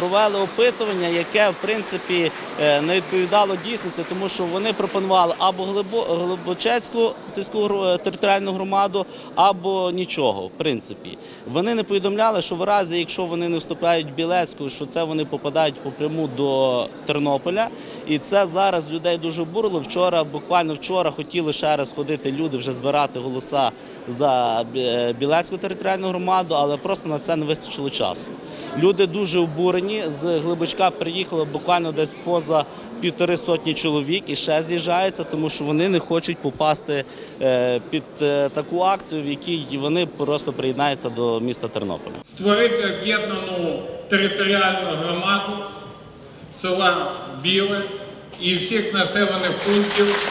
провели опитування, яке, в принципі, не відповідало дійсності, тому що вони пропонували або Глибочецьку сільську територіальну громаду, або нічого, в принципі. Вони не повідомляли, що в разі, якщо вони не вступають в Білецьку, що це вони попадають попряму до Тернополя. І це зараз людей дуже обурило. Буквально вчора хотіли ще раз ходити люди, вже збирати голоса за Білецьку територіальну громаду, але просто на це не вистачило часу. Люди дуже обурені, з Глибочка приїхало буквально десь поза 150 чоловік і ще з'їжджаються, тому що вони не хочуть попасти під таку акцію, в якій вони просто приєднаються до міста Тернополя. Створити об'єднану територіальну громаду села Біле і всіх населених пунктів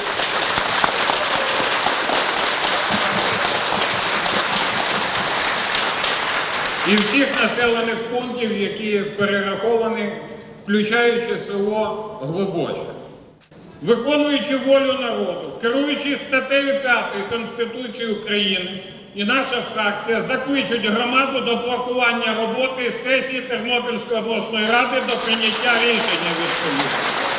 які перераховані, включаючи село Глибоче. Виконуючи волю народу, керуючись статтею 5 Конституції України, і наша фракція закличуть громаду до блокування роботи сесії Тернопільської обласної ради до прийняття рішення відповідно.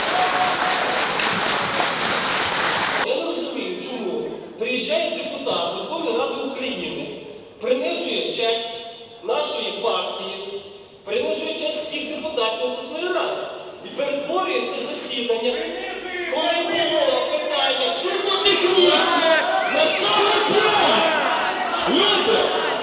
Я не розумію, чому приїжджає депутат Верховної Ради України, принижує честь нашої партії, принижує честь всіх депутатів обласної ради і перетворює це засідання, коли було питання суто технічне, на самопіар. Люди!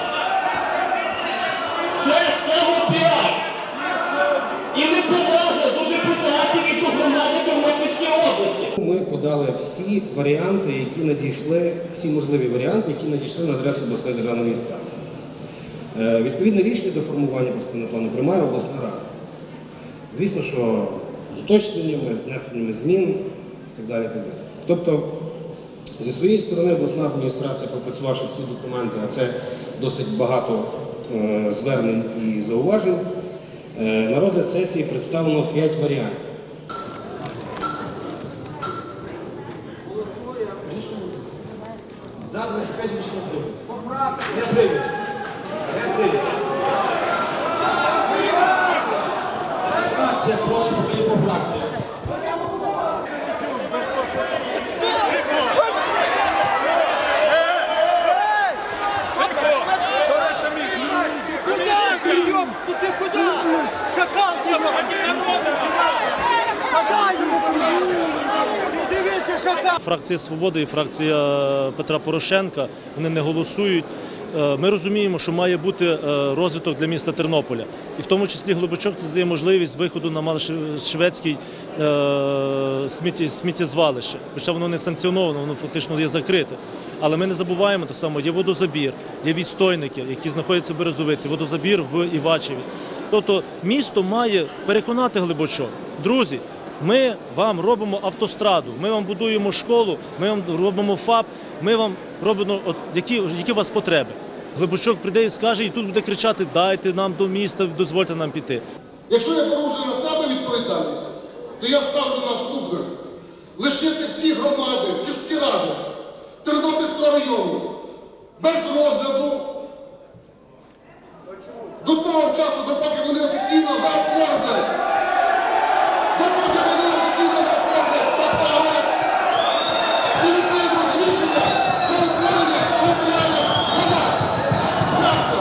Це самопіар. І неповага до депутатів і до громади Тернопільської області. Ми подали всі варіанти, які надійшли, всі можливі варіанти, які надійшли на адресу обласної державної адміністрації. Відповідне рішення до формування перспективного плану приймає обласна рада. Звісно, що з уточненнями, з внесеннями змін і так далі, і так далі. Тобто, зі своєї сторони обласна адміністрація, пропрацювавши всі документи, а це досить багато звернень і зауважень, на розгляд сесії представлено 5 варіантів. За 25 рішення поправки. Не прийняти. Я прошу по фракції. Фракція «Свобода» і фракція Петра Порошенка, вони не голосують. Ми розуміємо, що має бути розвиток для міста Тернополя. І в тому числі Глибочок дає можливість виходу на Малошвецьке сміттєзвалище. Хоча воно не санкціоновано, воно фактично є закрите. Але ми не забуваємо, так само, є водозабір, є відстойники, які знаходяться в Березовиці, водозабір в Івачеві. Тобто місто має переконати Глибочок. Друзі, ми вам робимо автостраду, ми вам будуємо школу, ми вам робимо ФАП, ми вам робимо, які у вас потреби. Глибочок прийде і скаже, і тут буде кричати: дайте нам до міста, дозвольте нам піти. Якщо я беру вже на себе відповідальність, то я ставлю наступне: лишити всі громади, сільські ради Тернопільського району без розгляду до того часу, допоки вони офіційно не оформлять. Допоки вони офіційно не оформлять папери і не приймуть рішення про утворення територіальних громад. Крапка.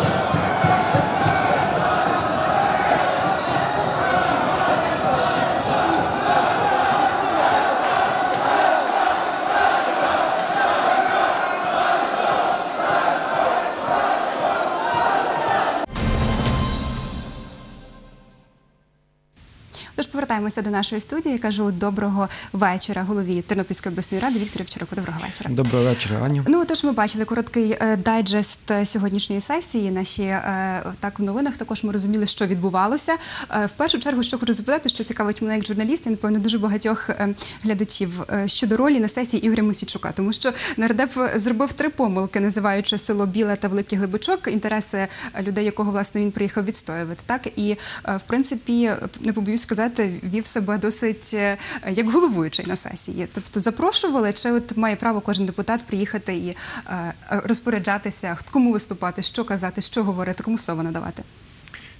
Тож повертаємося до нашої студії. Кажу доброго вечора голові Тернопільської обласної ради Віктору Овчаруку. Доброго вечора. Доброго вечора, Аню. Ну, тож ми бачили короткий дайджест сьогоднішньої сесії. Так в новинах також ми розуміли, що відбувалося. В першу чергу, що хочу запитати, що цікавить мене як журналіста, і, напевно, дуже багатьох глядачів, щодо ролі на сесії Ігоря Мосійчука. Тому що нардеп зробив 3 помилки, називаючи село Біле та Великий Глибочок, інтереси людей, якого, власне, він приїхав відстоювати. Так? І, в принципі, не побоюсь сказати, вів себе досить як головуючий на сесії. Тобто запрошували, чи от має право кожен депутат приїхати і розпоряджатися, кому виступати, що казати, що говорити, кому слово надавати?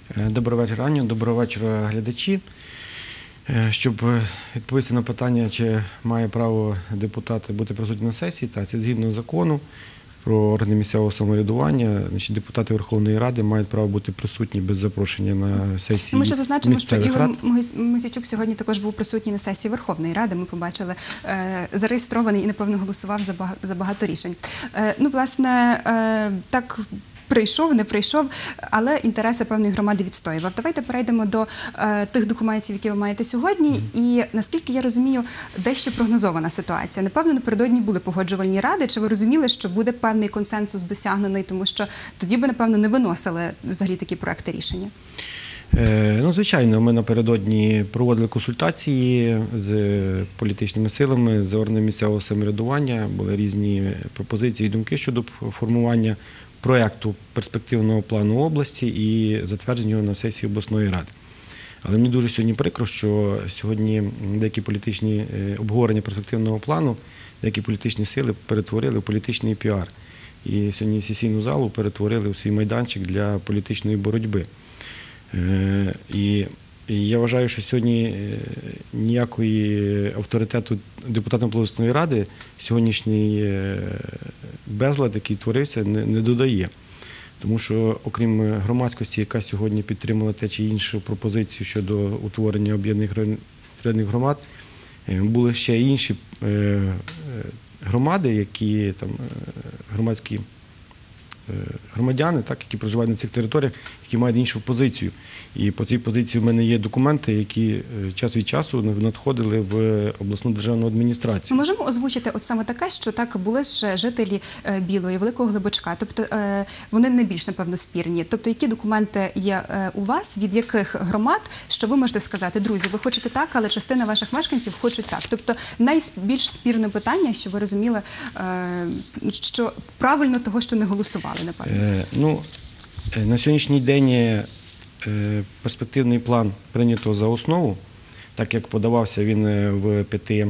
Доброго вечора, Аню, доброго вечора, глядачі. Щоб відповісти на питання, чи має право депутати бути присутні на сесії, так, це згідно закону про органи місцевого самоврядування. Значить, депутати Верховної Ради мають право бути присутні без запрошення на сесії Ми ще зазначимо, що місцевих Ігор рад. Мосійчук сьогодні також був присутній на сесії Верховної Ради. Ми побачили, зареєстрований і, напевно, голосував за багато рішень. Ну, власне, так... Прийшов, не прийшов, але інтереси певної громади відстоював. Давайте перейдемо до тих документів, які ви маєте сьогодні. І, наскільки я розумію, дещо прогнозована ситуація. Напевно, напередодні були погоджувальні ради. Чи ви розуміли, що буде певний консенсус досягнений, тому що тоді би, напевно, не виносили взагалі такі проекти рішення? Ну, звичайно, ми напередодні проводили консультації з політичними силами, з органами місцевого самоврядування. Були різні пропозиції і думки щодо формування проєкту перспективного плану області і затвердження його на сесії обласної ради. Але мені дуже сьогодні прикро, що сьогодні деякі політичні обговорення перспективного плану, деякі політичні сили перетворили в політичний піар. І сьогодні сесійну залу перетворили в свій майданчик для політичної боротьби. І я вважаю, що сьогодні ніякої авторитету депутатам обласної ради сьогоднішній безлад, який творився, не додає. Тому що, окрім громадськості, яка сьогодні підтримала те чи іншу пропозицію щодо утворення об'єднаних територіальних громад, були ще інші громади, які там громадські громадяни, так, які проживають на цих територіях, які мають іншу позицію. І по цій позиції в мене є документи, які час від часу надходили в обласну державну адміністрацію. Ми можемо озвучити от саме таке, що так були ж жителі Білої, Великого Глибочка, тобто вони найбільш, напевно, спірні. Тобто які документи є у вас, від яких громад, що ви можете сказати, друзі, ви хочете так, але частина ваших мешканців хочуть так. Тобто найбільш спірне питання, щоб ви розуміли, що правильно того, що не голосували. Ну, на сьогоднішній день перспективний план прийнято за основу, так як подавався він в 5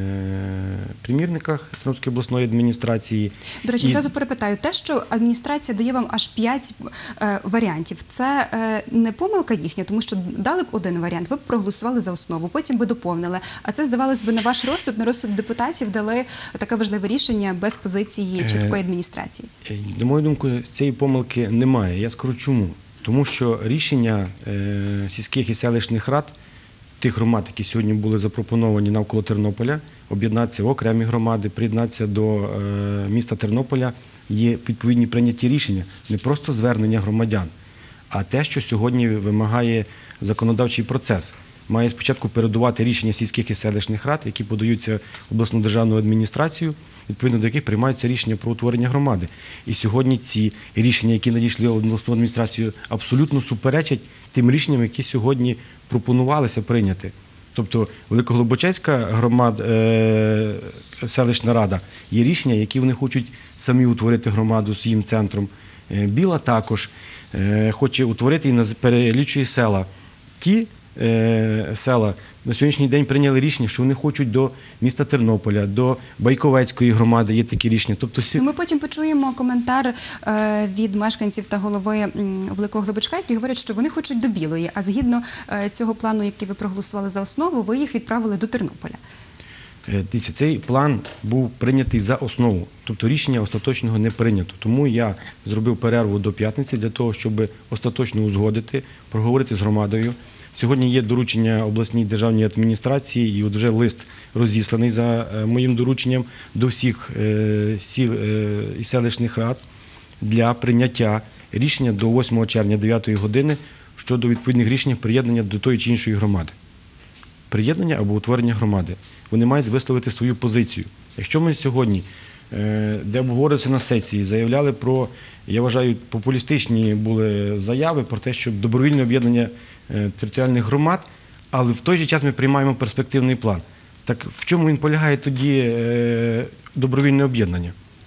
примірниках Тернопільської обласної адміністрації. До речі, зразу перепитаю, те, що адміністрація дає вам аж 5 варіантів, це не помилка їхня, тому що дали б один варіант, ви б проголосували за основу, потім би доповнили, а це, здавалось би, на ваш розсуд, на розсуд депутатів дали таке важливе рішення без позиції чіткої адміністрації. На мою думку, цієї помилки немає. Я скажу чому. Тому що рішення сільських і селищних рад тих громад, які сьогодні були запропоновані навколо Тернополя, об'єднатися в окремі громади, приєднатися до міста Тернополя, є відповідні прийняті рішення, не просто звернення громадян, а те, що сьогодні вимагає законодавчий процес. Має спочатку передувати рішення сільських і селищних рад, які подаються в обласну державну адміністрацію, відповідно до яких приймаються рішення про утворення громади. І сьогодні ці рішення, які надійшли в обласну адміністрацію, абсолютно суперечать тим рішенням, які сьогодні пропонувалися прийняти. Тобто Великоглибочецька селищна рада є рішення, які вони хочуть самі утворити громаду своїм центром. Біла також хоче утворити і перелічує села. Ті села на сьогоднішній день прийняли рішення, що вони хочуть до міста Тернополя, до Байковецької громади, є такі рішення. Тобто ми потім почуємо коментар від мешканців та голови Великого Глибочка, які говорять, що вони хочуть до Білої, а згідно цього плану, який ви проголосували за основу, ви їх відправили до Тернополя. Дивіться, цей план був прийнятий за основу, тобто рішення остаточного не прийнято. Тому я зробив перерву до п'ятниці для того, щоб остаточно узгодити, проговорити з громадою. Сьогодні є доручення обласній державній адміністрації і от вже лист розісланий за моїм дорученням до всіх сіл і селищних рад для прийняття рішення до 8 червня 9 години щодо відповідних рішень приєднання до тої чи іншої громади. Приєднання або утворення громади. Вони мають висловити свою позицію. Якщо ми сьогодні, де обговорювалися на сесії, заявляли про, я вважаю, популістичні були заяви про те, що добровільне об'єднання територіальних громад, але в той же час ми приймаємо перспективний план. Так в чому він полягає тоді добровільне об'єднання?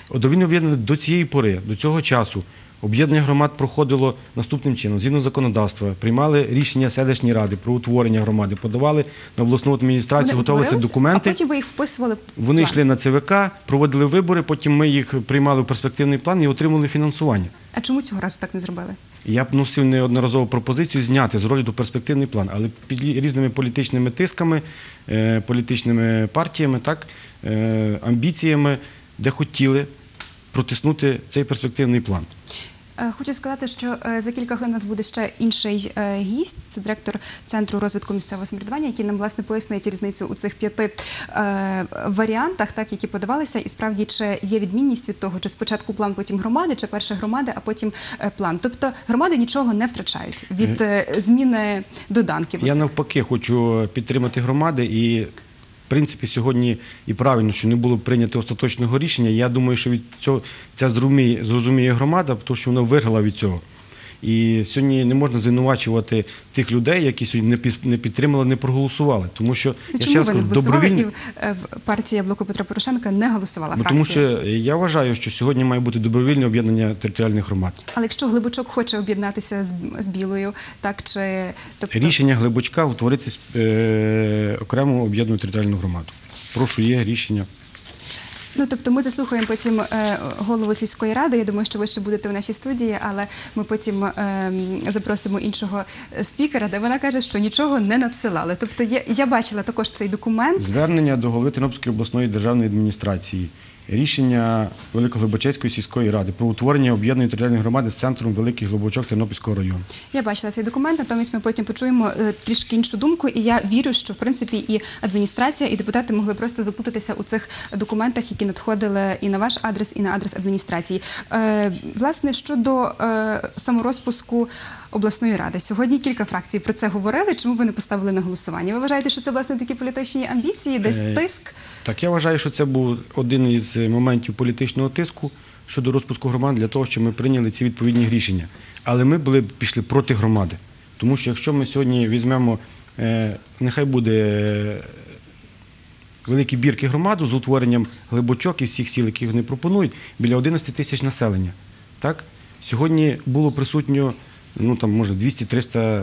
Добровільне об'єднання до цієї пори, до цього часу, об'єднання громад проходило наступним чином. Згідно законодавства, приймали рішення селищні ради про утворення громади, подавали на обласну адміністрацію, готувалися документи. А потім ви їх вписували в план. Вони йшли на ЦВК, проводили вибори, потім ми їх приймали в перспективний план і отримали фінансування. А чому цього разу так не зробили? Я б носив неодноразово пропозицію зняти з розгляду перспективний план, але під різними політичними тисками, політичними партіями, так, амбіціями, де хотіли протиснути цей перспективний план. Хочу сказати, що за кілька хвилин у нас буде ще інший гість. Це директор Центру розвитку місцевого самоврядування, який нам, власне, пояснить різницю у цих 5 варіантах, так, які подавалися. І справді, чи є відмінність від того, чи спочатку план, потім громади, чи перша громада, а потім план. Тобто громади нічого не втрачають від зміни доданків. Я навпаки хочу підтримати громади і в принципі, сьогодні і правильно, що не було прийнято остаточного рішення. Я думаю, що від цього ця зрозуміє громада, тому що вона виграла від цього. І сьогодні не можна звинувачувати тих людей, які сьогодні не підтримали, не проголосували. Тому що, чому ви не голосували і партія Блоку Петра Порошенка не голосувала, фракція? Тому що я вважаю, що сьогодні має бути добровільне об'єднання територіальних громад. Але якщо Глибочок хоче об'єднатися з Білою, так чи... Тобто... Рішення Глибочка утворити окрему об'єднану територіальну громаду. Прошу, є рішення. Ну, тобто ми заслухаємо потім голову сільської ради. Я думаю, що ви ще будете в нашій студії, але ми потім запросимо іншого спікера, де вона каже, що нічого не надсилали. Тобто я бачила також цей документ. Звернення до голови Тернопільської обласної державної адміністрації. Рішення Великоглибочецької сільської ради про утворення об'єднаної територіальної громади з центром Великий Глибочок Тернопільського району. Я бачила цей документ, натомість ми потім почуємо трішки іншу думку, і я вірю, що в принципі і адміністрація, і депутати могли просто заплутатися у цих документах, які надходили і на ваш адрес, і на адрес адміністрації. Власне, щодо саморозпуску обласної ради. Сьогодні кілька фракцій про це говорили. Чому ви не поставили на голосування? Ви вважаєте, що це, власне, такі політичні амбіції, десь тиск? Так, я вважаю, що це був один із моментів політичного тиску щодо розпуску громад для того, щоб ми прийняли ці відповідні рішення. Але ми пішли проти громади. Тому що якщо ми сьогодні візьмемо, нехай буде Великі Бірки громаду з утворенням Глибочок і всіх сіл, які вони пропонують, біля 11 тисяч населення. Так? Сьогодні було присутньо, ну там може 200-300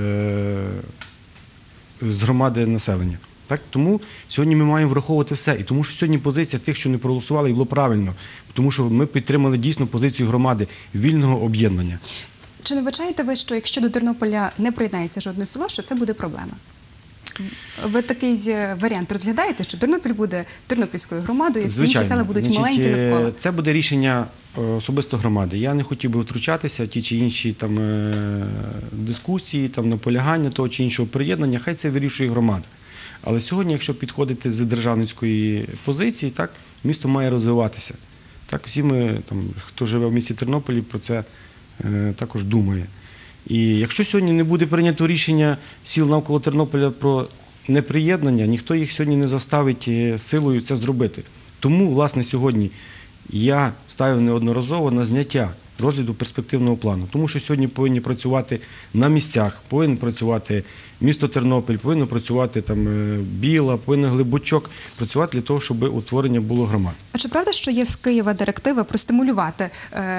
з громади населення. Так? Тому сьогодні ми маємо враховувати все. І тому що сьогодні позиція тих, що не проголосували, і було правильно. Тому що ми підтримали дійсно позицію громади вільного об'єднання. Чи не вбачаєте ви, що якщо до Тернополя не приєднається жодне село, що це буде проблема? Ви такий варіант розглядаєте, що Тернопіль буде тернопільською громадою, всі інші села будуть маленькі навколо? Це буде рішення особисто громади. Я не хотів би втручатися в ті чи інші там, дискусії, там, наполягання того чи іншого приєднання, хай це вирішує громада. Але сьогодні, якщо підходити з державницької позиції, так, місто має розвиватися. Так, всі ми, там, хто живе в місті Тернополі, про це також думає. І якщо сьогодні не буде прийнято рішення сіл навколо Тернополя про неприєднання, ніхто їх сьогодні не заставить силою це зробити. Тому, власне, сьогодні я ставив неодноразово на зняття розгляду перспективного плану. Тому що сьогодні повинні працювати на місцях, повинен працювати місто Тернопіль, повинно працювати там Біла, повинен Глибочок працювати для того, щоб утворення було громад. А чи правда, що є з Києва директива простимулювати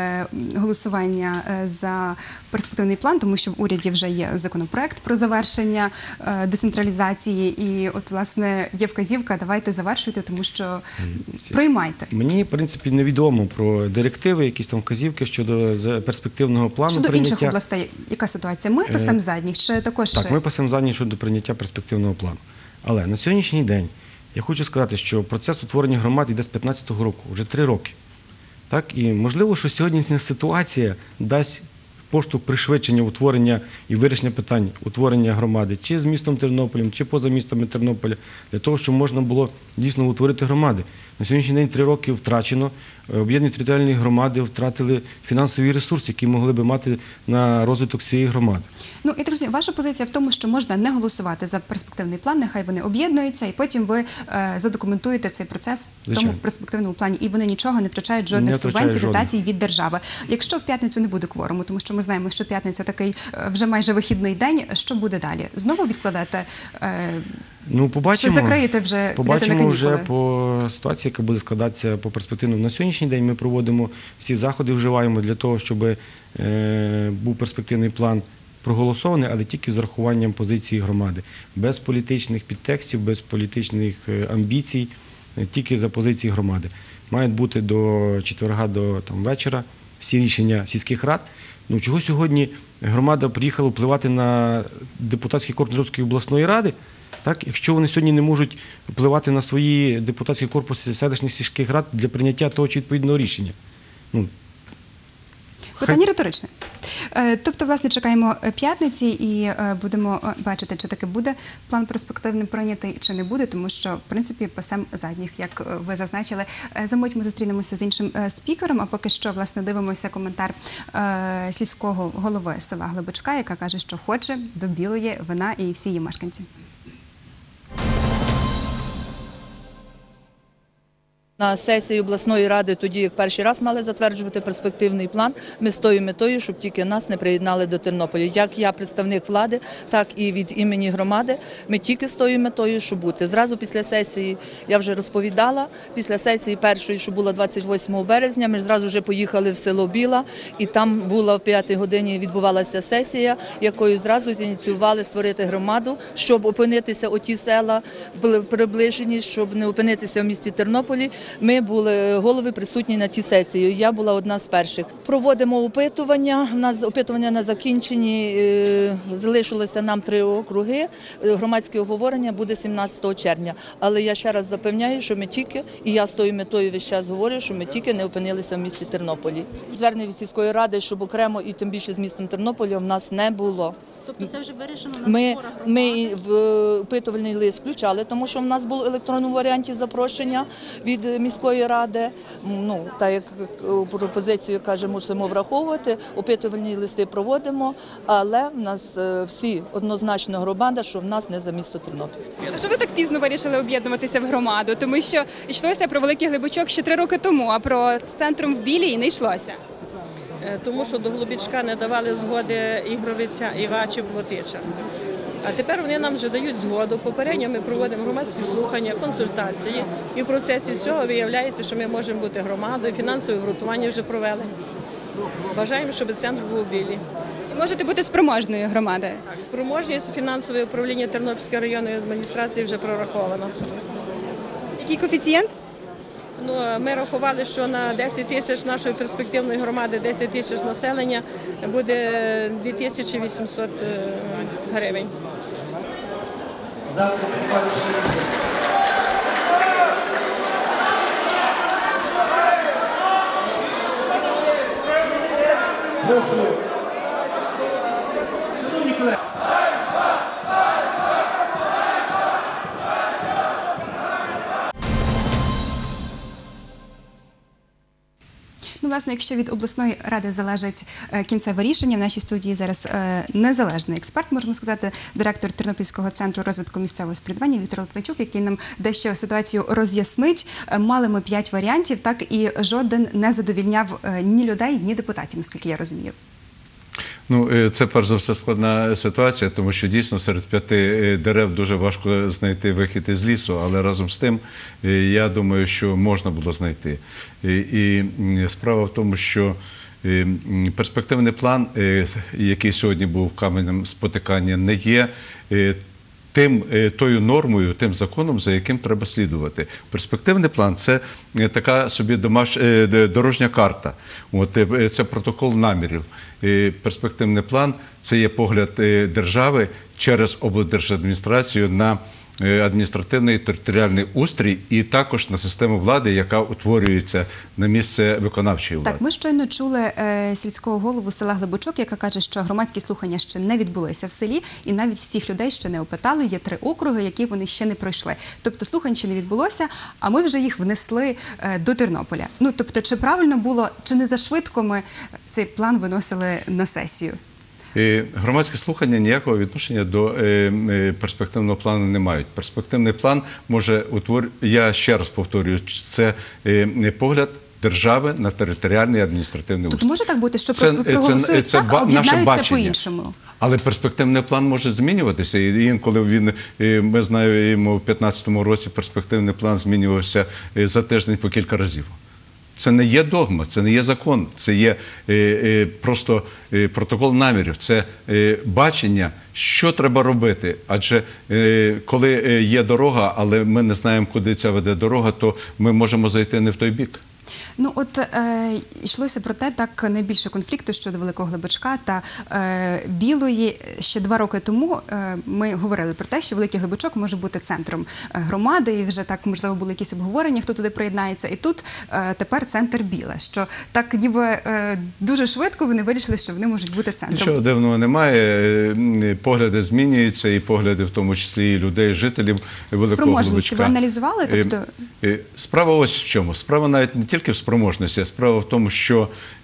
голосування за перспективний план, тому що в уряді вже є законопроект про завершення децентралізації і от, власне, є вказівка, давайте завершуйте, тому що приймайте. Мені, в принципі, невідомо про директиви, якісь там вказівки щодо перспективного плану щодо прийняття. Інших областей, яка ситуація? Ми пасемо задніх, чи також? Так, ми пасемо задніх щодо прийняття перспективного плану. Але на сьогоднішній день я хочу сказати, що процес утворення громад йде з 2015 року, вже 3 роки. Так? І можливо, що сьогоднішня ситуація дасть поштовх пришвидшення утворення і вирішення питань утворення громади чи з містом Тернополем, чи поза містами Тернополя, для того, щоб можна було дійсно утворити громади. На сьогоднішній день 3 роки втрачено, об'єднані територіальні громади втратили фінансовий ресурс, який могли би мати на розвиток цієї громади. Ну і, друзі, ваша позиція в тому, що можна не голосувати за перспективний план, нехай вони об'єднуються, і потім ви задокументуєте цей процес в тому перспективному плані, і вони нічого не втрачають жодних субвенцій, дотацій від держави. Якщо в п'ятницю не буде кворуму, тому що ми знаємо, що п'ятниця такий вже майже вихідний день, що буде далі? Знову відкладете Ну, побачимо. Чи закриєте вже білети на Побачимо канікули? вже по ситуації, яка буде складатися по перспективному. На сьогоднішній день ми проводимо всі заходи, вживаємо для того, щоб був перспективний план проголосований, але тільки з урахуванням позиції громади. Без політичних підтекстів, без політичних амбіцій, тільки за позиції громади. Мають бути до четверга, до вечора всі рішення сільських рад. Ну, чого сьогодні громада приїхала впливати на депутатський корпус Тернопільської обласної ради? Так, якщо вони сьогодні не можуть впливати на свої депутатські корпуси селищних сільських рад для прийняття того чи відповідного рішення. Питання риторичне. Тобто, власне, чекаємо п'ятниці і будемо бачити, чи таки буде план перспективний прийнятий, чи не буде, тому що, в принципі, пасем задніх, як ви зазначили. За мить ми зустрінемося з іншим спікером, а поки що, власне, дивимося коментар сільського голови села Глибочка, яка каже, що хоче до білої вина і всі її мешканці. На сесії обласної ради, тоді як перший раз мали затверджувати перспективний план, ми з тою метою, щоб тільки нас не приєднали до Тернополя. Як я представник влади, так і від імені громади, ми тільки з тою метою, щоб бути. Зразу після сесії, я вже розповідала, після сесії першої, що була 28 березня, ми зразу вже поїхали в село Біла, і там була в 5 годині відбувалася сесія, якою зразу зініціювали створити громаду, щоб опинитися у ті села приближені, щоб не опинитися в місті Тернополі. Ми були голови присутні на тій сесії. Я була одна з перших. Проводимо опитування. У нас опитування на закінченні. Залишилося нам 3 округи. Громадське обговорення буде 17 червня. Але я ще раз запевняю, що ми тільки, і я з тою метою весь час говорю, що ми тільки не опинилися в місті Тернополі. Звернення від сільської ради, щоб окремо і тим більше з містом Тернополя в нас не було. Тобто це вже вирішено на зборах громади? Ми в опитувальний лист включали, тому що в нас було в електронному варіанті запрошення від міської ради. Ну, так як пропозицію, каже, мусимо враховувати, опитувальні листи проводимо, але в нас всі однозначно громада, що в нас не за місто Тернопіль. А що ви так пізно вирішили об'єднуватися в громаду? Тому що йшлося про Великий Глибочок ще 3 роки тому, а про з центром в Білій не йшлося. Тому що до Глибочка не давали згоди Ігровиця, Івачів, Лотича. А тепер вони нам вже дають згоду. Попередньо ми проводимо громадські слухання, консультації. І в процесі цього виявляється, що ми можемо бути громадою, фінансове обґрунтування вже провели. Бажаємо, щоб центр був у Білій. І можете бути спроможною громадою? Так, спроможність фінансове управління Тернопільської районної адміністрації вже прораховано. Який коефіцієнт? Ну, ми рахували, що на 10 тисяч нашої перспективної громади, 10 тисяч населення, буде 2800 гривень. Ну, власне, якщо від обласної ради залежить кінцеве рішення, в нашій студії зараз незалежний експерт, можемо сказати, директор Тернопільського центру розвитку місцевого самоврядування Віктор Литвинчук, який нам дещо ситуацію роз'яснить. Мали ми 5 варіантів, так, і жоден не задовільняв ні людей, ні депутатів, наскільки я розумію. Ну, це перш за все складна ситуація, тому що дійсно серед 5 дерев дуже важко знайти вихід із лісу, але разом з тим, я думаю, що можна було знайти. І справа в тому, що перспективний план, який сьогодні був каменем спотикання, не є тою нормою, тим законом, за яким треба слідувати. Перспективний план – це така собі дорожня карта, це протокол намірів. Перспективний план – це є погляд держави через облдержадміністрацію на адміністративний і територіальний устрій і також на систему влади, яка утворюється на місце виконавчої влади. Так, ми щойно чули сільського голову села Глибочок, яка каже, що громадські слухання ще не відбулися в селі і навіть всіх людей ще не опитали. Є 3 округи, які вони ще не пройшли. Тобто слухань ще не відбулося, а ми вже їх внесли до Тернополя. Ну, тобто, чи правильно було, чи не зашвидко ми цей план виносили на сесію? Громадські слухання ніякого відношення до перспективного плану не мають. Перспективний план може я ще раз повторюю, це погляд держави на територіальний і адміністративний устрій. Тобто може так бути, що проголосують так, а об'єднаються по-іншому? Але перспективний план може змінюватися. І інколи ми знаємо, в 2015 році перспективний план змінювався за тиждень по кілька разів. Це не є догма, це не є закон, це є просто протокол намірів, це бачення, що треба робити. Адже коли є дорога, але ми не знаємо, куди ця веде дорога, то ми можемо зайти не в той бік. Ну от йшлося про те, так найбільше конфлікту щодо Великого Глибочка та Білої. Ще 2 роки тому ми говорили про те, що Великий Глибочок може бути центром громади, і вже так, можливо, були якісь обговорення, хто туди приєднається. І тут тепер центр Біле, що так ніби дуже швидко вони вирішили, що вони можуть бути центром. Нічого дивного немає, погляди змінюються, і погляди в тому числі і людей, жителів Великого Глибочка. Спроможність ви аналізували? Тобто... Справа ось в чому. Справа навіть не тільки в спроможності, а справа в тому, що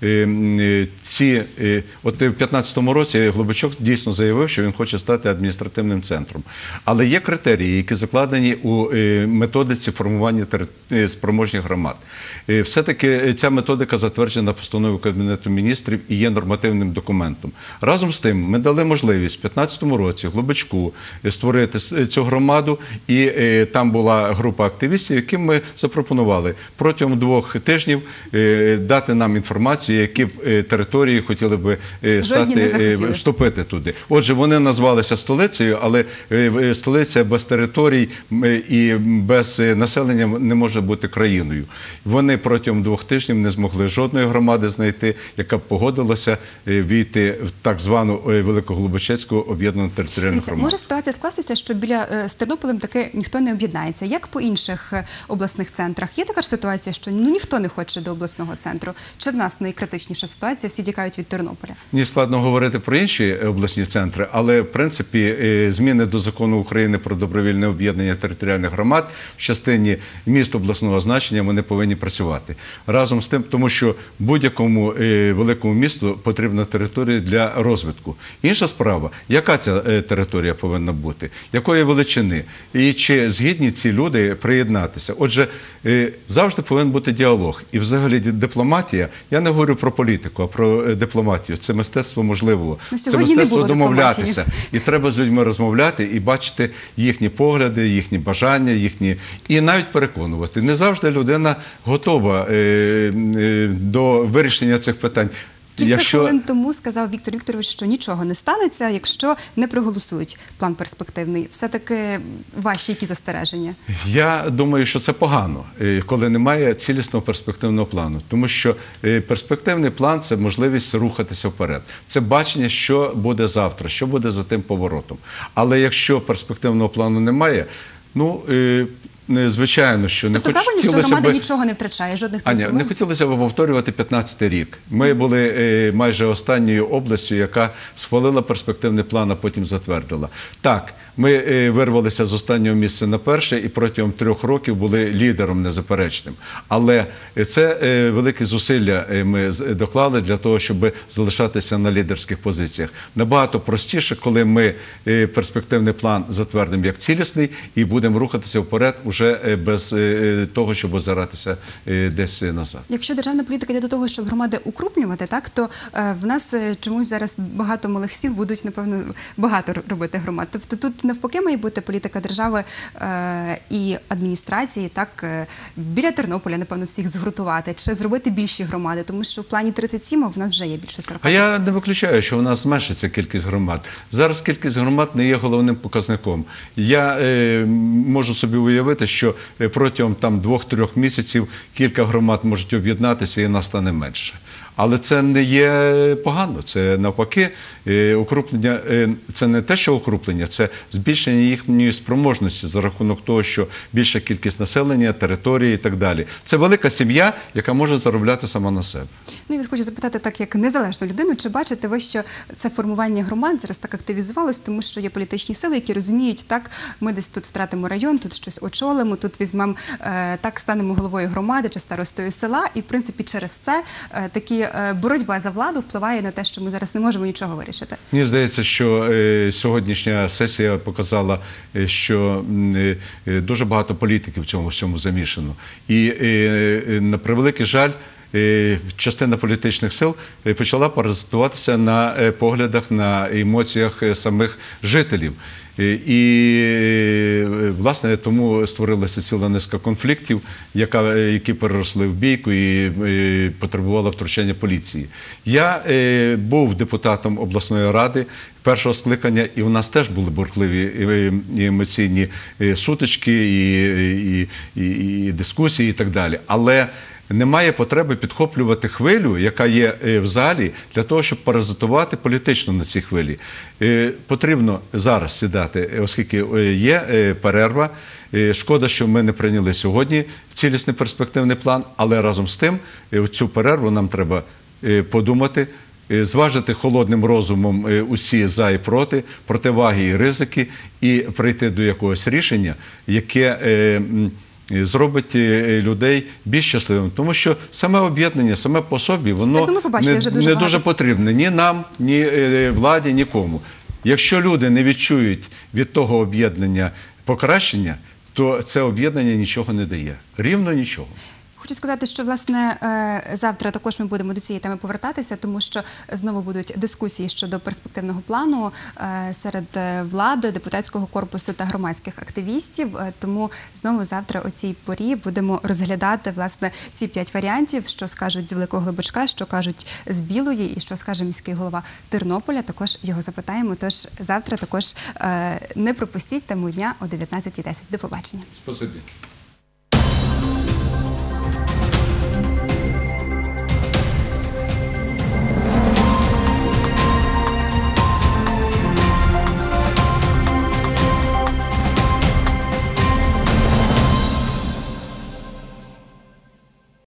от в 2015 році Глибочок дійсно заявив, що він хоче стати адміністративним центром. Але є критерії, які закладені у методиці формування спроможних громад. Все-таки ця методика затверджена постановою Кабінету міністрів і є нормативним документом. Разом з тим, ми дали можливість в 2015 році Глибочку створити цю громаду, і там була група активістів, яким ми запропонували протягом 2 тижнів дати нам інформацію, які території хотіли би вступити туди. Отже, вони назвалися столицею, але столиця без територій і без населення не може бути країною. Вони протягом 2 тижнів не змогли жодної громади знайти, яка б погодилася війти в так звану Великоглибочецьку об'єднану територіальну громаду. Може ситуація скластися, що з Тернополем таки ніхто не об'єднається. Як по інших обласних центрах? Є така ж ситуація, що ніхто не хоче до обласного центру? Чи в нас найкритичніша ситуація, всі тікають від Тернополя? Мені складно говорити про інші обласні центри, але, в принципі, зміни до Закону України про добровільне об'єднання територіальних громад в частині міст обласного значення вони повинні працювати. Разом з тим, тому що будь-якому великому місту потрібна територія для розвитку. Інша справа, яка ця територія повинна бути, якої величини, і чи згідні ці люди приєднатися. Отже, завжди повинен бути діалог. І взагалі дипломатія, я не говорю про політику, а про дипломатію. Це мистецтво можливого. Це мистецтво домовлятися. І треба з людьми розмовляти і бачити їхні погляди, їхні бажання, і навіть переконувати. Не завжди людина готова до вирішення цих питань. Кілька хвилин тому сказав Віктор Вікторович, що нічого не станеться, якщо не проголосують план перспективний. Все-таки ваші які застереження? Я думаю, що це погано, коли немає цілісного перспективного плану. Тому що перспективний план – це можливість рухатися вперед. Це бачення, що буде завтра, що буде за тим поворотом. Але якщо перспективного плану немає, звичайно, що не хотілося б... Тобто правильно, що громада нічого не втрачає, жодних трансформацій? Аня, не хотілося б повторювати 15-й рік. Ми були майже останньою областю, яка схвалила перспективний план, а потім затвердила. Так, ми вирвалися з останнього місця на перше і протягом 3 років були лідером незаперечним. Але це великі зусилля ми доклали для того, щоб залишатися на лідерських позиціях. Набагато простіше, коли ми перспективний план затвердимо як цілісний і будемо рухатися вперед уже без того, щоб озиратися десь назад. Якщо державна політика йде до того, щоб громади укрупнювати, так, то в нас чомусь зараз багато малих сіл будуть, напевно, багато робити громад. Тобто тут навпаки має бути політика держави і адміністрації, так, біля Тернополя, напевно, всіх згуртувати, чи зробити більші громади, тому що в плані 37 в нас вже є більше 40. А я не виключаю, що в нас зменшиться кількість громад. Зараз кількість громад не є головним показником. Я можу собі уявити, що протягом 2-3 місяців кілька громад можуть об'єднатися і нас стане менше. Але це не є погано, це навпаки укрупнення, це не те, що укрупнення, це збільшення їхньої спроможності за рахунок того, що більша кількість населення, території і так далі. Це велика сім'я, яка може заробляти сама на себе. Ну, я хочу запитати, так як незалежну людину, чи бачите ви, що це формування громад зараз так активізувалось, тому що є політичні сили, які розуміють, так, ми десь тут втратимо район, тут щось очолимо, тут візьмемо, так, станемо головою громади чи старостою села, і, в принципі, через це такі боротьба за владу впливає на те, що ми зараз не можемо нічого вирішити. Мені здається, що сьогоднішня сесія показала, що дуже багато політиків в цьому всьому замішано. І, на превеликий жаль, частина політичних сил почала паразитуватися на поглядах, на емоціях самих жителів. І, власне, тому створилася ціла низка конфліктів, які переросли в бійку і потребували втручання поліції. Я був депутатом обласної ради першого скликання, і у нас теж були бурхливі і емоційні сутички, і дискусії, і так далі. Але немає потреби підхоплювати хвилю, яка є в залі, для того, щоб паразитувати політично на цій хвилі. Потрібно зараз сідати, оскільки є перерва. Шкода, що ми не прийняли сьогодні цілісний перспективний план, але разом з тим в цю перерву нам треба подумати, зважити холодним розумом усі за і проти, противаги і ризики, і прийти до якогось рішення, яке зробить людей більш щасливими. Тому що саме об'єднання, саме по собі, воно не дуже потрібне ні нам, ні владі, нікому. Якщо люди не відчують від того об'єднання покращення, то це об'єднання нічого не дає. Рівно нічого. Хочу сказати, що, власне, завтра також ми будемо до цієї теми повертатися, тому що знову будуть дискусії щодо перспективного плану серед влади, депутатського корпусу та громадських активістів. Тому знову завтра о цій порі будемо розглядати, власне, ці 5 варіантів, що скажуть з Великого Глибочка, що кажуть з Білої і що скаже міський голова Тернополя. Також його запитаємо. Тож завтра також не пропустіть тему дня о 19:10. До побачення. Спасибі.